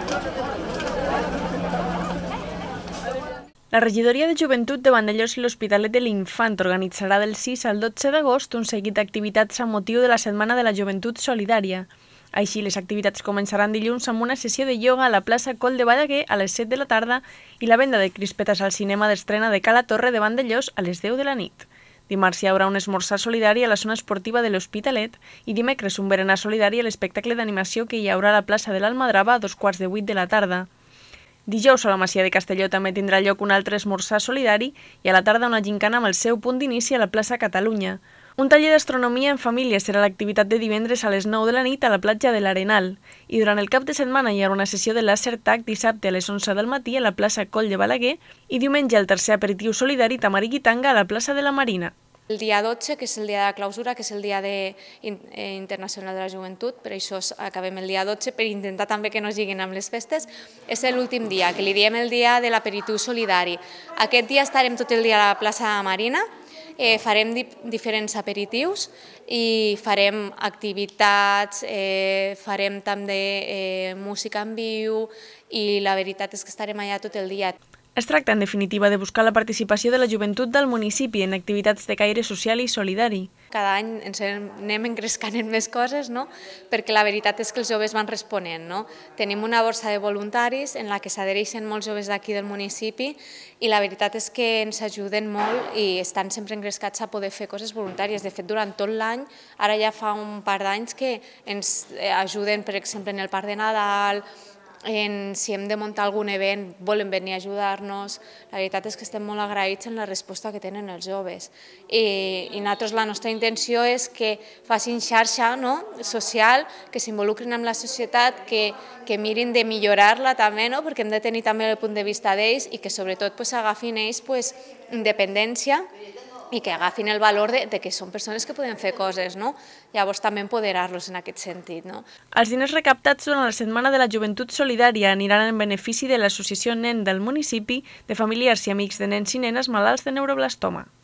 La Regidoria de Joventut de Vandellòs i l'Hospitalet de l'Infant organitzarà del 6 al 12 d'agost un seguit d'activitats amb motiu de la Setmana de la Joventut Solidària. Així, les activitats començaran dilluns amb una sessió de ioga a la plaça Coll de Balaguer a les 7 de la tarda i la venda de crispetes al cinema d'estrena de Cala Torre de Vandellòs a les 10 de la nit. Dimarts hi haurà un esmorzar solidari a la zona esportiva de l'Hospitalet i dimecres un berenar solidari a l'espectacle d'animació que hi haurà a la plaça de l'Almadrava a 7:15 de la tarda. Dijous a la Masia de Castelló també tindrà lloc un altre esmorzar solidari i a la tarda una gincana amb el seu punt d'inici a la plaça Catalunya. Un taller d'astronomia en família serà l'activitat de divendres a les 9 de la nit a la platja de l'Arenal i durant el cap de setmana hi haurà una sessió de làser TAC dissabte a les 11 del matí a la plaça Coll de Balaguer i diumenge el tercer aperitiu solidari Tamariquitanga a la plaça de la Marina. El dia 12, que és el dia de la clausura, que és el dia internacional de la joventut, per això acabem el dia 12, per intentar també que no siguin amb les festes, és l'últim dia, que li diem el dia de l'aperitiu solidari. Aquest dia estarem tot el dia a la plaça Marina, farem diferents aperitius i farem activitats, farem també música en viu i la veritat és que estarem allà tot el dia. Es tracta, en definitiva, de buscar la participació de la joventut del municipi en activitats de caire social i solidari. Cada any ens anem engrescant en més coses, no? Perquè la veritat és que els joves van responent. No? Tenim una borsa de voluntaris en la que s'adhereixen molts joves d'aquí del municipi i la veritat és que ens ajuden molt i estan sempre engrescats a poder fer coses voluntàries. De fet, durant tot l'any, ara ja fa un par d'anys que ens ajuden, per exemple, en el Parc de Nadal, si hem de muntar algun event, volen venir a ajudar-nos. La veritat és que estem molt agraïts en la resposta que tenen els joves. I nosaltres la nostra intenció és que facin xarxa social, que s'involucrin amb la societat, que mirin de millorar-la també, perquè hem de tenir també el punt de vista d'ells i que sobretot agafin ells independència i que agafin el valor de que són persones que poden fer coses, llavors també empoderar-los en aquest sentit. Els diners recaptats durant la Setmana de la Joventut Solidària aniran en benefici de l'Associació NEN del municipi, de familiars i amics de nens i nenes malalts de neuroblastoma.